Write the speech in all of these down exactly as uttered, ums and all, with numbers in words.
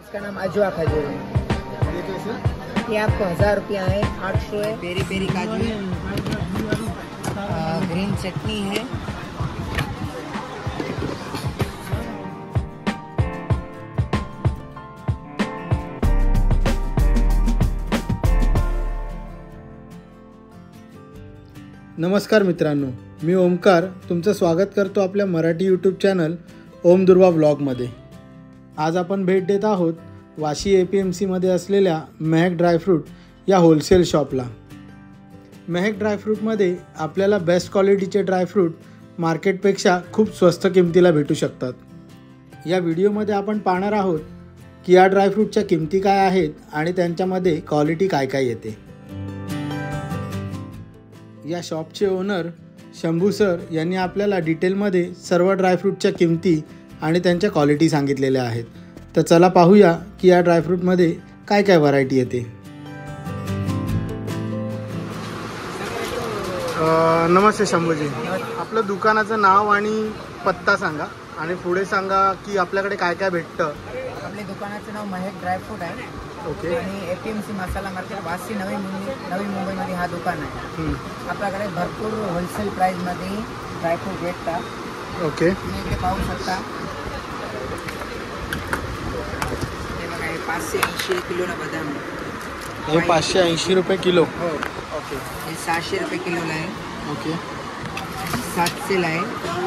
इसका नाम अजवा खजूर है। ये कैसे? ये आपको हजार रुपया है, आठ सौ है। पेरी पेरी काजू है, ग्रीन चटनी है। नमस्कार मित्रांनो, मी ओमकार तुमचं स्वागत करतो आपल्या मराठी यूट्यूब चॅनल ओम दुर्वा व्लॉगमध्ये। आज आपण भेट देत आहोत वाशी ए पी एम सीमध्ये असलेल्या महक ड्रायफ्रूट या होलसेल शॉपला। महक ड्रायफ्रूटमध्ये आपल्याला बेस्ट क्वालिटीचे ड्रायफ्रूट मार्केटपेक्षा खूप स्वस्त किमतीला भेटू शकतात। या व्हिडिओमध्ये आपण पाहणार आहोत की या ड्रायफ्रूटच्या किमती काय आहेत आणि त्यांच्यामध्ये क्वालिटी काय काय येते। या शॉपचे ओनर शंभू सर यांनी आपल्याला डिटेलमध्ये सर्व ड्रायफ्रूटच्या किमती आणि त्यांच्या क्वालिटी सांगितलेल्या आहेत। तर चला पाहूया की या ड्रायफ्रूटमध्ये काय काय व्हरायटी येते। नमस्ते शंभूजी, आपलं दुकानाचं नाव आणि पत्ता सांगा आणि पुढे सांगा की आपल्याकडे काय काय भेटतं। आपल्या दुकानाचं नाव महक ड्रायफ्रूट आहे। ओके। आणि A P M C masala market Vashi Navi Mumbai Navi मुंबईमध्ये हा दुकान आहे। आपल्याकडे भरपूर होलसेल प्राईजमध्ये ड्रायफ्रूट भेटतात। ओके। तुम्ही इकडे पाहू शकता, हे बघा, हे पाचशे ऐंशी किलोला बदाम आहे। हे पाचशे ऐंशी रुपये किलो। हो। ओके। हे सहाशे रुपये किलोला आहे। ओके। सातशेला आहे।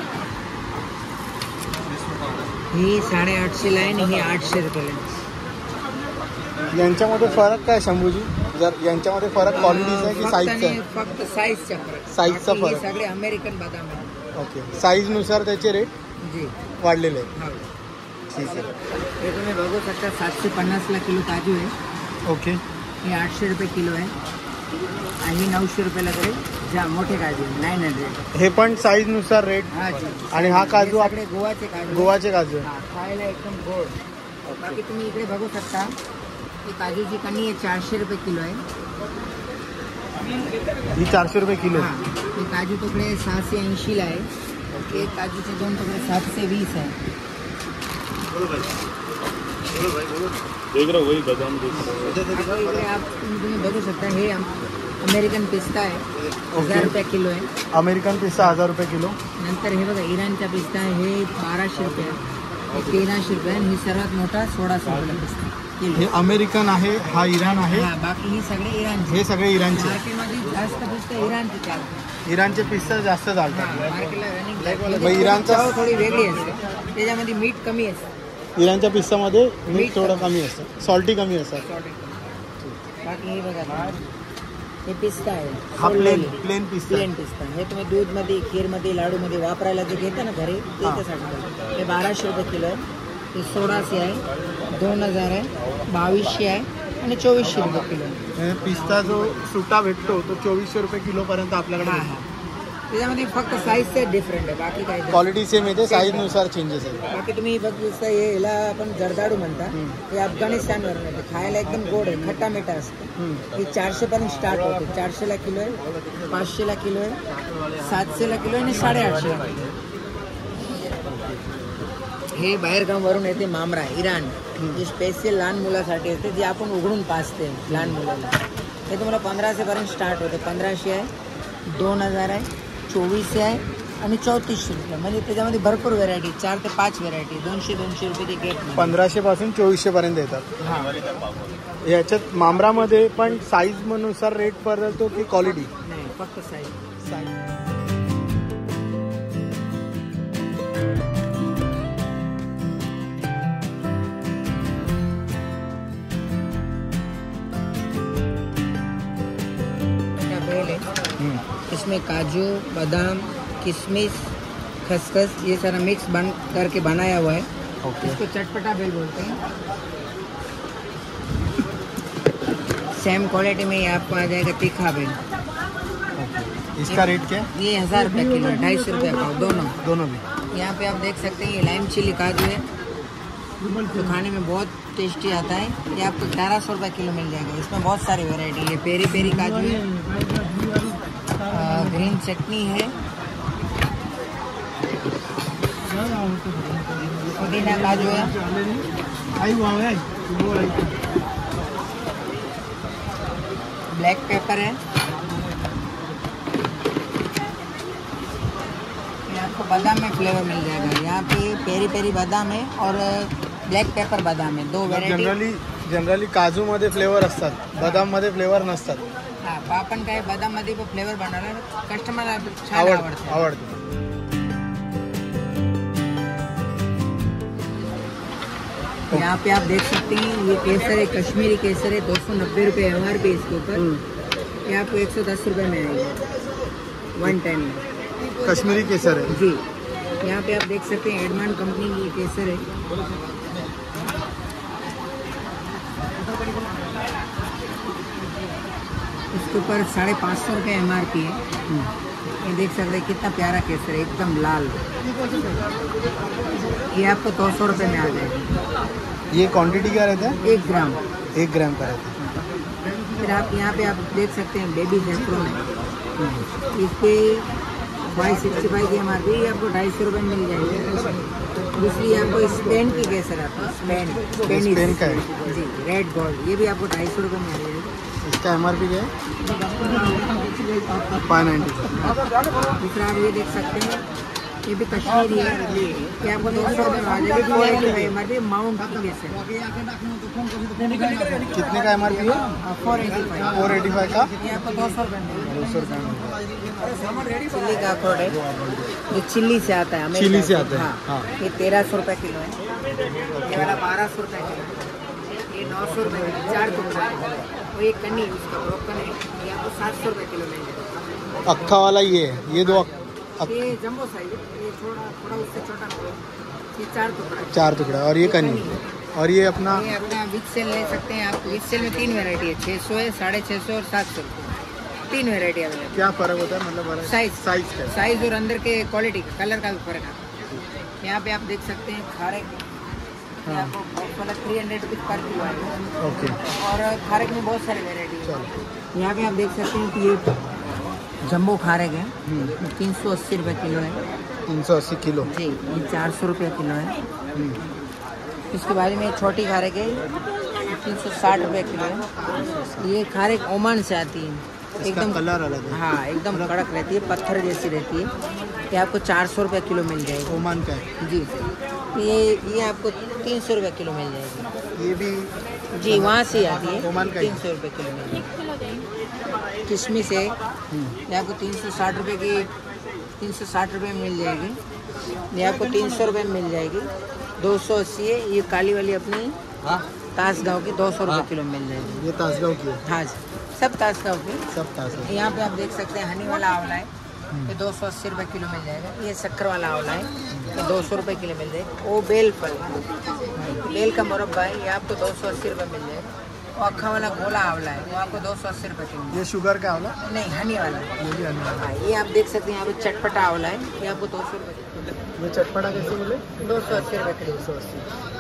ही साडेआठशेला आहे आणि ही आठशे रुपयाला आहे। यांच्यामध्ये फरक काय शंभूजी? जर यांच्यामध्ये फरक क्वालिटीचा आहे की साईजचा आहे? फक्त साईजचा फरक, साईजचा फरक। सगळे अमेरिकन बदाम आहे। ओके। साईजनुसार त्याचे रेट जी वाढलेले आहेत। हो, ठीक आहे। हे तुम्ही बघू शकता, सातशे पन्नासला किलो काजू आहे। ओके। हे आठशे रुपये किलो आहे आणि नऊशे रुपयाला तरी ज्या मोठे काजू नाईन हंड्रेड। हे पण साईजनुसार रेट। हा जी। आणि हा काजू आपले गोवाचे काजू, गोवाचे काजू आहे। हा, खायला एकदम गोड। बाकी तुम्ही इकडे बघू शकता, ही काजूची कणी आहे, चारशे रुपये किलो आहे। ही चारशे रुपये किलो। हा, हे काजू तुकडे सहाशे ऐंशीला आहे। एक काजूचे दोन तुकडे सातशे वीस आहे। इकडे आप तुम्ही बघू शकता, हे अमेरिकन पिस्ता आहे, हजार रुपये किलो आहे। अमेरिकन पिस्ता हजार रुपये किलो। नंतर हे बघा, इराणचा पिस्ता आहे, हे बाराशे रुपये आहे, हे तेराशे रुपये आणि ही सर्वात मोठा सोळाशे रुपयाला पिस्ता किलो। हे अमेरिकन आहे, हा इराण आहे। हा, बाकी ही सगळे इराणचे। हे सगळे इराणचे। मार्केटमध्ये जास्त पिस्ता इराणचे चालतात। इराणचे पिस्ता जास्त चालतात। मार्केटला मग इराणचा चव थोडी वेगळी असते, त्याच्यामध्ये मीठ कमी असतं। इराणच्या पिस्तामध्ये मीठ थोडं कमी असतं, सॉल्टी कमी असतं। बाकी हे बघा, हे पिस्ता आहे, हा प्लेन प्लेन पिस्ता। प्लेन पिस्ता हे तुम्ही दूधमध्ये, खीरमध्ये, लाडूमध्ये वापरायला जे घेता ना घरी, त्याच्यासाठी हे बाराशे रुपये किलो आहे। हे सोळाशे आहे, दोन हजार आहे, बावीसशे आहे आणि चोवीसशे रुपये किलो आहे। हे पिस्ता जो सुटा भेटतो तो चोवीसशे रुपये किलो पर्यंत आपल्याकडे हा, भेटतो। हा. त्याच्यामध्ये फक्त साईजचे डिफरंट आहे, बाकी काही क्वालिटी सेम येते, साईजनुसार चेंजेस आहे। बाकी तुम्ही बघू शकता, हे याला आपण जर्दाडू म्हणता, हे अफगाणिस्तानवरून येते, खायला एकदम गोड आहे, खट्टा मिठा असतं। हे चारशे पर्यंत स्टार्ट होते, चारशेला किलो आहे, पाचशेला किलो आहे, सातशेला किलो आहे आणि साडेआठशेला किलो आहे। हे बाहेरगाववरून येते, मामरा इराण, जे स्पेशल लहान मुलासाठी असते, जे आपण उघडून पाजते लहान मुलाला। हे तुम्हाला पंधराशे पर्यंत स्टार्ट होते, पंधराशे आहे, दोन हजार आहे, चोवीसशे आहे आणि चौतीसशे रुपये, म्हणजे त्याच्यामध्ये भरपूर व्हेरायटी, चार ते पाच व्हेरायटी, दोनशे दोनशे रुपये ते गेट। पंधराशे पासून चोवीसशे पर्यंत येतात। हां, याच्यात मामरामध्ये पण साईज नुसार रेट बदलतो की क्वालिटी? नाही, फक्त साईज साईज। इसमें काजू, बादाम, किशमिश, खसखस, ये सारा मिक्स बन करके बनाया हुआ है। ओके। इसको चटपटा बेल बोलते हैं। सेम क्वालिटी में ये आपको आ जाएगा तीखा बेल। ओके। इसका रेट क्या है? ये हजार रुपये किलो, ढाई सौ रुपये पाव, दोनों दोनों भी। यहाँ पे आप देख सकते हैं, ये लाइम चिली काजू है, जो खाने में बहुत टेस्टी आता है। ये आपको ग्यारह सौ रुपये किलो मिल जाएगा। इसमें बहुत सारी वेराइटी है, पेरी पेरी काजू है, ग्रीन चटनी है पुदीना काजू है, ब्लैक पेपर है, ये आपको बादाम में फ्लेवर मिल जाएगा। यहाँ पे पेरी पेरी बादाम है और ब्लॅक पेपर बदाम आहे, दो व्हेरायटी। जनरली जनरली काजू मध्ये फ्लेवर असतात, बदाम मध्ये फ्लेवर नसतात। हा, आपण काय बदाम मध्ये पण फ्लेवर बनवला, कस्टमरला छान आवडते आवडते। यहाँ पे आप देख सकते हैं ये केसर है, कश्मीरी केसर है, दो सौ नब्बे रुपये एम आर पी इसके ऊपर। ये आपको एक सौ दस रुपये में आएगा वन टाइम में। कश्मीरी केसर है जी। यहाँ पे आप देख सकते हैं एडमान कंपनी की केसर है, इसके ऊपर साढ़े पाँच सौ रुपये एम आर पी है। ये देख सकते हैं कितना प्यारा केसर है, एकदम लाल। ये आपको दो सौ रुपये में आ जाएगा। ये क्वांटिटी क्या रहता है? एक ग्राम एक ग्राम का रहता है। फिर आप यहाँ पे आप देख सकते हैं बेबी जैफ्रॉन है, इस पे फाइव सिक्सटी फाइव की एम आर पी, आपको ढाई सौ रुपये में मिल जाएगी। दूसरी आपको स्पेन की केसर आता है, स्पेन स्पेनिश स्पेन का है जी, रेड गोल्ड, ये भी आपको ढाई सौ रुपये में मिल जाएगी। इसका एम आर पी क्या है? Five ninety. दूसरा आप ये देख सकते हैं, ये भी कश्मीरी है, ये आपको दो सौ रुपये में आ जाएगी। एम आर पी माउंट की केसर कितने का एम आर पी है? Four eighty five four eighty five का ये आपको दो सौ रुपये में। दो सौ रुपये चिल्ली का अखरोट है, ये चिल्ली से आता है, चिल्ली से आता है। हाँ, हाँ। ये तेरह सौ रुपये किलो है, ये वाला बारह सौ रुपये किलो है, ये नौ सौ रुपये चार टुकड़ा है। वो एक कन्नी उसका ब्रोकन है, ये आपको सात सौ रुपये किलो मिल जाएगा। अक्खा वाला ये है, ये दो अक... ये जम्बो साइज है, ये थोड़ा थोड़ा उससे छोटा नहीं, ये चार टुकड़ा है। चार टुकड़ा और ये कनी, और ये अपना ये अपना विथ सेल ले सकते हैं आप। विथ सेल में तीन वैरायटी है, छः सौ है, साढ़े छः सौ और सात सौ, तीन वैरायटी अवेलेबल। क्या फर्क होता है? मतलब साइज साइज का साइज और अंदर के क्वालिटी कलर का भी फर्क है। यहाँ पे आप देख सकते हैं खारेक, ये आपको बॉक्स वाला थ्री हंड्रेड रुपीज़ पर किलो आएगा। ओके। और खारेक में बहुत सारी वैरायटी है। यहाँ पे आप देख सकते हैं कि ये जम्बो खारेक है, तीन सौ अस्सी रुपये किलो है। तीन सौ अस्सी किलो जी, ये चार सौ रुपये किलो है। इसके बारे में छोटी खारेक है, तीन सौ साठ रुपये किलो है। ये खारेक ओमान से आती है, एकदम कलर अलग है। हाँ, एकदम कड़क रहती है, पत्थर जैसी रहती है। ये आपको चार सौ रुपये किलो मिल जाएगी। ओमान का है जी। ये ये आपको तीन सौ रुपये किलो मिल जाएगी। ये भी जी, वहाँ से आती है, ओमान का ही। तीन सौ रुपये किलो मिल जाएगी। किशमिश है, ये आपको तीन सौ साठ रुपये की तीन सौ साठ रुपये में मिल जाएगी। ये आपको तीन सौ रुपये में मिल जाएगी। दो सौ अस्सी है, ये काली वाली अपनी तासगांव की दो सौ रुपये किलो मिल जाएगी। ये तासगांव की है? हाँ जी, सब तासगांव की। सब तासगांव। यहाँ पे आप देख सकते हैं हनी वाला आंवला है, ये दो सौ अस्सी रुपये किलो मिल जाएगा। ये शक्कर वाला आंवला है, ये दो सौ रुपये किलो मिल जाएगा। वो बेल फल, बेल का मुरब्बा है, ये आपको दो सौ अस्सी रुपये मिल जाएगा। और अक्खा वाला गोला आंवला है, वो आपको दो सौ अस्सी रुपये किलो। ये शुगर का आंवला? नहीं, हनी वाला है। ये भी हनी वाला। हाँ, ये आप देख सकते हैं यहाँ पे चटपटा आंवला है, ये आपको दो सौ रुपये किलो। ये चटपटा कैसे बोले? दो सौ अस्सी रुपये किलो। दो सौ अस्सी।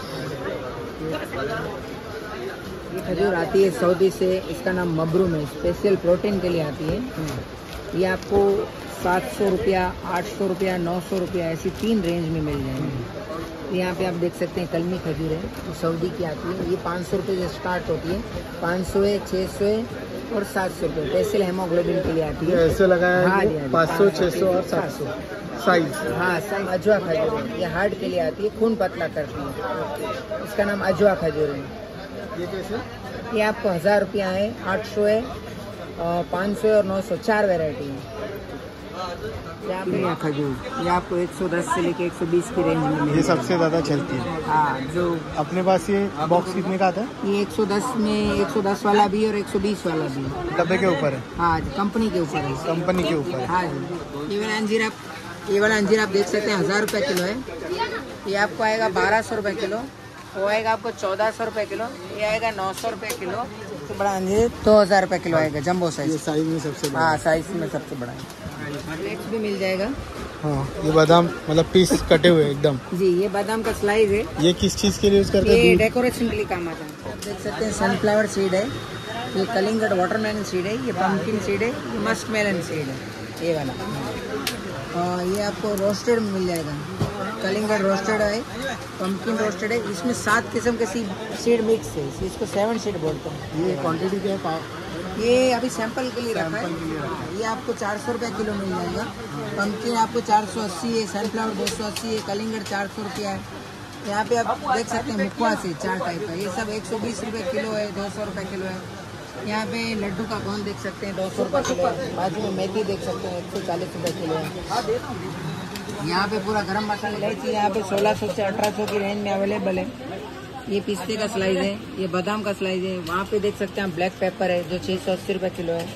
ये खजूर आती है सऊदी से, इसका नाम मबरूम है, स्पेशल प्रोटीन के लिए आती है। ये आपको सात सौ रुपया, आठ सौ रुपया, नौ सौ रुपया, ऐसी तीन रेंज में मिल जाएंगी। यहाँ पे आप देख सकते हैं कलमी खजूर है, जो सऊदी की आती है। ये पाँच सौ रुपये से स्टार्ट होती है, पाँच सौ है, छः सौ है और सात सौ रुपये। स्पेशल हेमोग्लोबिन के लिए आती है। ऐसे लगाया हाँ है जी, हाँ जी, पाँच सौ, छः सौ और सात सौ साइज। हाँ, साइज अजवा खजूर है, ये हार्ट के लिए आती है, खून पतला करती है। इसका नाम अजवा खजूर है। ये कैसे? ये आपको हज़ार रुपया है, आठ सौ है, पाँच सौ और नौ सौ, चार वेराइटी है। यहाँ पे खजूर ये आपको एक सौ दस से लेके एक सौ बीस की रेंज में ये सबसे ज़्यादा चलती है। हाँ, जो अपने पास ये बॉक्स कितने का आता है? ये एक सौ दस में एक सौ दस वाला भी और एक सौ बीस वाला भी है। डब्बे के ऊपर है? हाँ जी, कंपनी के ऊपर है। कंपनी के ऊपर है। हाँ जी। ये वाला अंजीर आप ये वाला अंजीर आप देख सकते हैं, हज़ार रुपये किलो है। ये आपको आएगा बारह सौ रुपये किलो, वो आएगा आपको चौदह सौ रुपये किलो, ये आएगा नौ सौ रुपये किलो। तो बड़ा अंजीर दो हज़ार रुपये किलो आएगा, जम्बो साइज। ये साइज में सबसे बड़ा। हाँ, साइज में सबसे बड़ा है। फ्लेक्स भी मिल जाएगा। हाँ, ये बादाम मतलब पीस कटे हुए एकदम। जी, ये बादाम का स्लाइस है। ये किस चीज़ के लिए यूज़ करते ये हैं? डेकोरेशन के लिए काम आता है। आप देख सकते हैं सनफ्लावर सीड है, ये कलिंगड वाटरमेलन सीड है, ये पम्पकिन सीड है, ये मस्क मेलन सीड है, ये वाला। और ये आपको रोस्टेड में मिल जाएगा। कलिंगड रोस्टेड है, पंपकिन रोस्टेड है। इसमें सात किस्म के सीड सीड मिक्स है, इसको सेवन सीड बोलते हैं। ये क्वांटिटी क्या है पाव? ये अभी सैंपल के लिए रखा है। ये आपको चार सौ रुपये किलो मिल जाएगा। पंपकिन आपको चार सौ अस्सी है, सनफ्लावर दो सौ अस्सी है, कलिंगड चार सौ रुपया है। यहाँ पे आप देख सकते हैं मुखवास है चार टाइप का, ये सब एक सौ बीस रुपये किलो है, दो सौ रुपये किलो है। यहाँ पे लड्डू का गोंद देख सकते हैं दो सौ रुपये किलो है। बाजू में मेथी देख सकते हैं एक सौ चालीस रुपये किलो है। यहाँ पे पूरा गरम मसाला इलायची यहाँ पे सोलह सौ से अठारह सौ की रेंज में अवेलेबल है। ये पिस्ते का स्लाइस है, ये बादाम का स्लाइस है। वहाँ पे देख सकते हैं ब्लैक पेपर है जो छः सौ अस्सी रुपये किलो है,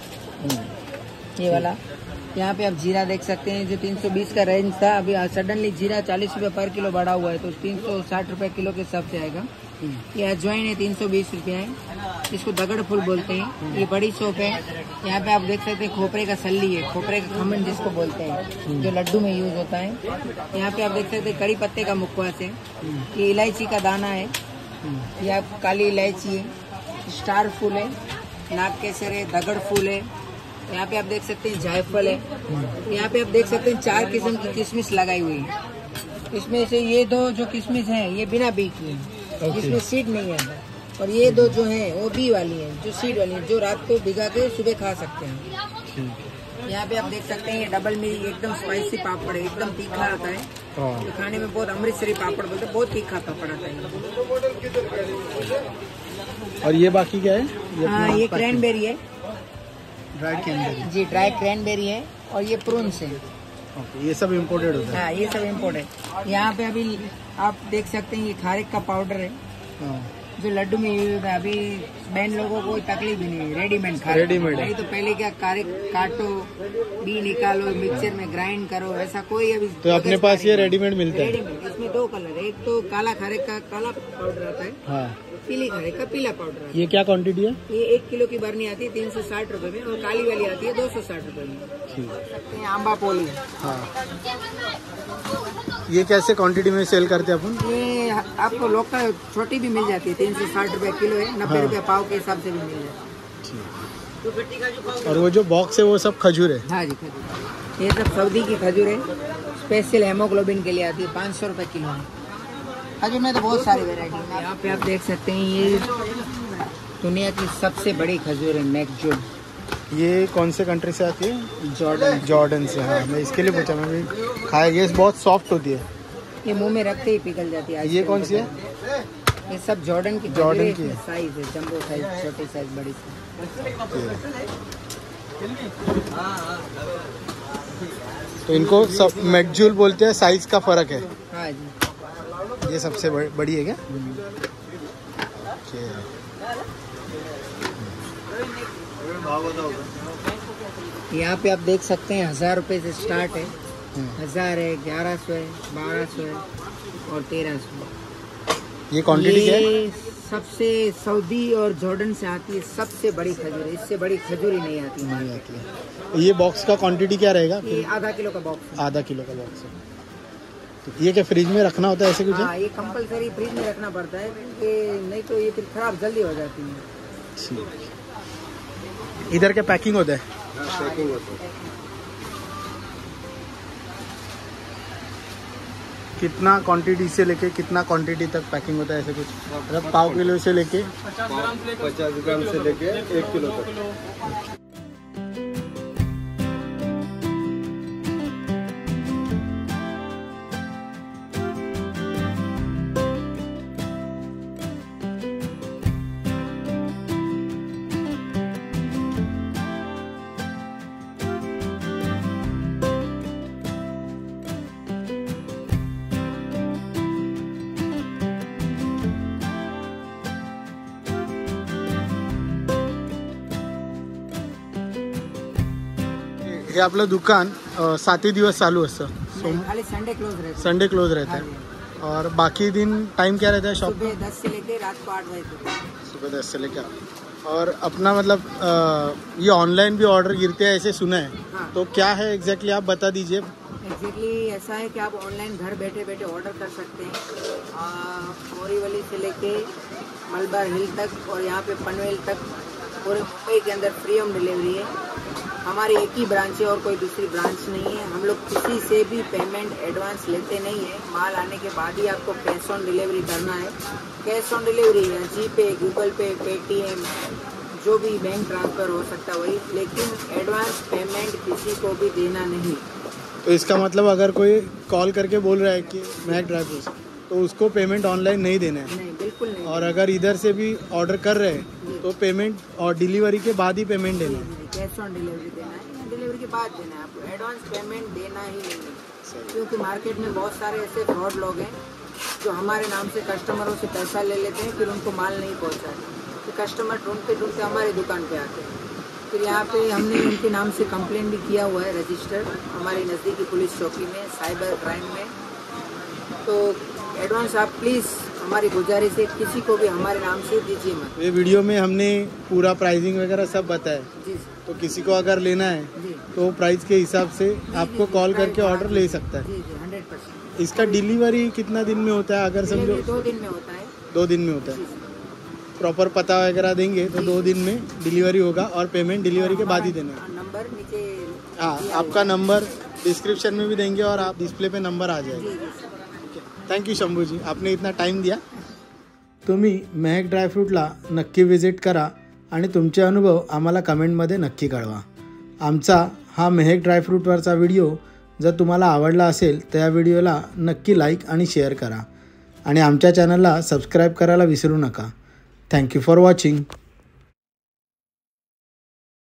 ये वाला। यहाँ पे आप जीरा देख सकते हैं जो तीन सौ बीस का रेंज था, अभी सडनली जीरा चालीस रुपये पर किलो बढ़ा हुआ है तो तीन सौ साठ रुपये किलो के हिसाब से आएगा। ये अजवाइन है तीन सौ बीस रुपया है, इसको दगड़ फूल बोलते हैं। ये बड़ी सोप है। यहाँ पे आप देख सकते हैं खोपरे का सल्ली है, खोपरे का खमन जिसको बोलते हैं, जो लड्डू में यूज होता है। यहाँ पे आप देख सकते हैं कड़ी पत्ते का मुखवास है। ये इलायची का दाना है, ये आप काली इलायची है, स्टार फूल है, नाग केसर है, दगड़ फूल है। यहाँ पे आप देख सकते हैं जायफल है। यहाँ पे आप देख सकते हैं चार किस्म की किशमिश लगाई हुई है। इसमें से ये दो जो किशमिश हैं ये बिना बी की है, जिसमें सीड नहीं है, और ये दो जो हैं वो बी वाली हैं, जो सीड वाली हैं, जो रात को भिगा के सुबह खा सकते हैं। यहाँ पे आप देख सकते हैं ये डबल मिर्च एकदम स्पाइसी पापड़ है, एकदम तीखा आता है। तो खाने में बहुत अमृतसरी पापड़ बोलते हैं, बहुत तीखा पापड़ आता है। और ये बाकी क्या है? ये हाँ ये क्रैनबेरी है, ड्राई क्रैनबेरी जी, ड्राई क्रैनबेरी है। और ये प्रून्स है। ओके, ये सब इम्पोर्टेड होता है? हाँ ये सब इम्पोर्टेड। यहाँ पे अभी आप देख सकते हैं ये खारिक का पाउडर है जो लड्डू में यूज होता है। अभी बहन लोगों को कोई तकलीफ भी नहीं है, रेडीमेड खा रेडीमेड है। नहीं तो पहले क्या खारिक काटो, बी निकालो, मिक्सर में ग्राइंड करो, ऐसा कोई अभी तो अपने पास ये रेडीमेड मिलता है? रेडीमेड। इसमें दो कलर है, एक तो काला खारिक का काला पाउडर आता है, हाँ, पीली खारिक का पीला पाउडर आता है। ये क्या क्वांटिटी है? ये एक किलो की बरनी आती है तीन सौ साठ रूपये में, और काली वाली आती है दो सौ साठ रूपये में। सकते हैं आम्बा पोली। हाँ, ये कैसे क्वांटिटी में सेल करते हैं अपन? ये आपको लोकल छोटी भी मिल जाती है, तीन सौ साठ रुपये किलो है, नब्बे हाँ। रुपये पाव के हिसाब से भी मिल जाती है। और वो जो बॉक्स है वो सब खजूर है? हाँ जी, खजूर। ये सब सऊदी की खजूर है, स्पेशल हेमोग्लोबिन के लिए आती है, पाँच सौ रुपये किलो है। खजूर में तो बहुत सारी वेरायटी है। यहाँ पे आप देख सकते हैं ये दुनिया की सबसे बड़ी खजूर है, मैकजूल। ये कौन से कंट्री से आती है? जॉर्डन। जॉर्डन से। हाँ, मैं इसके लिए पूछा, मैं भी खाया। ये बहुत सॉफ्ट होती है, ये मुंह में रखते ही पिघल जाती है। ये कौन सी है? ये सब जॉर्डन की जॉर्डन की साइज है, जंबो साइज, छोटी साइज, बड़ी साइज। तो इनको सब मैकजूल बोलते हैं, साइज का फर्क है? हाँ जी। ये सबसे बड़ी है क्या? यहाँ पे आप देख सकते हैं हजार रुपए से स्टार्ट है, हजार है, ग्यारह सौ है, बारह सौ है और तेरह सौ। ये क्वांटिटी क्या है? ये सबसे सऊदी और जॉर्डन से आती है, सबसे बड़ी खजूर है, इससे बड़ी खजूर ही नहीं आती नहीं आती है। ये बॉक्स का क्वांटिटी क्या रहेगा? ये आधा किलो का बॉक्स है। आधा किलो का बॉक्स है। तो ये क्या फ्रिज में रखना होता है ऐसे कुछ? हाँ, ये कंपलसरी फ्रिज में रखना पड़ता है, क्योंकि नहीं तो ये फिर खराब जल्दी हो जाती है। इधर क्या पैकिंग होता है? पैकिंग होता है। कितना क्वांटिटी से लेके कितना क्वांटिटी तक पैकिंग होता है ऐसे कुछ? मतलब पाव किलो से लेके पचास ग्राम से लेके एक किलो तक। हे आपलं दुकान अ, सातही दिवस चालू असतं? नहीं, खाली संडे क्लोज रहता है। संडे क्लोज रहता है। और बाकी दिन टाइम क्या रहता है शॉप? सुबह दस से लेके रात को आठ बजे तक। सुबह दस से लेकर। और अपना मतलब अ, ये ऑनलाइन भी ऑर्डर गिरते हैं ऐसे सुना है, हाँ। तो क्या है एग्जैक्टली आप बता दीजिए। एग्जैक्टली ऐसा है कि आप ऑनलाइन घर बैठे बैठे ऑर्डर कर सकते हैं। बोरीवली से लेके मलबार हिल तक और यहाँ पे पनवेल तक पूरे मुंबई के अंदर फ्री होम डिलीवरी है। हमारी एक ही ब्रांच है और कोई दूसरी ब्रांच नहीं है। हम लोग किसी से भी पेमेंट एडवांस लेते नहीं है। माल आने के बाद ही आपको कैश ऑन डिलीवरी करना है। कैश ऑन डिलीवरी या जी पे, गूगल पे, पेटीएम, जो भी बैंक ट्रांसफ़र हो सकता है वही, लेकिन एडवांस पेमेंट किसी को भी देना नहीं। तो इसका मतलब अगर कोई कॉल करके बोल रहा है कि महक ड्राई फ्रूट्स, तो उसको पेमेंट ऑनलाइन नहीं देना है। नहीं, बिल्कुल नहीं। और अगर इधर से भी ऑर्डर कर रहे हैं तो पेमेंट और डिलीवरी के बाद ही पेमेंट देना है। कैश ऑन डिलीवरी देना है, डिलीवरी के बाद देना है आपको। एडवांस पेमेंट देना ही नहीं है, क्योंकि मार्केट में बहुत सारे ऐसे फ्रॉड लोग हैं जो हमारे नाम से कस्टमरों से पैसा ले लेते हैं, फिर उनको माल नहीं पहुंचाते। तो कस्टमर ढूंढते ढूंढते हमारी दुकान पे आते हैं। फिर यहाँ पे हमने उनके नाम से कंप्लेंट भी किया हुआ है रजिस्टर हमारी नज़दीकी पुलिस चौकी में, साइबर क्राइम में। तो एडवांस आप प्लीज़, हमारी गुजारिश है, किसी को भी हमारे नाम से दीजिए मत। ये वीडियो में हमने पूरा प्राइसिंग वगैरह सब बताया, जी तो किसी को अगर लेना है जी तो प्राइस के हिसाब से आपको कॉल करके ऑर्डर ले सकता है। जी जी हंड्रेड परसेंट। इसका डिलीवरी कितना दिन में होता है? अगर समझो दो दिन में होता है। दो दिन में होता है। प्रॉपर पता वगैरह देंगे तो दो दिन में डिलीवरी होगा और पेमेंट डिलीवरी के बाद ही देना है। नंबर नीचे, हाँ, आपका नंबर डिस्क्रिप्शन में भी देंगे और आप डिस्प्ले पे नंबर आ जाएगा। थँक्यू शंभू जी, आपने इतना टाईम दिया। तुम्ही महक ड्रायफ्रूटला नक्की विजिट करा आणि तुमचे अनुभव आम्हाला कमेंटमध्ये नक्की कळवा। आमचा हा महक ड्रायफ्रूटवरचा व्हिडिओ जर तुम्हाला आवडला असेल तर या व्हिडिओला नक्की लाईक आणि शेअर करा आणि आमच्या चॅनलला सबस्क्राईब करायला विसरू नका। Thank you for watching.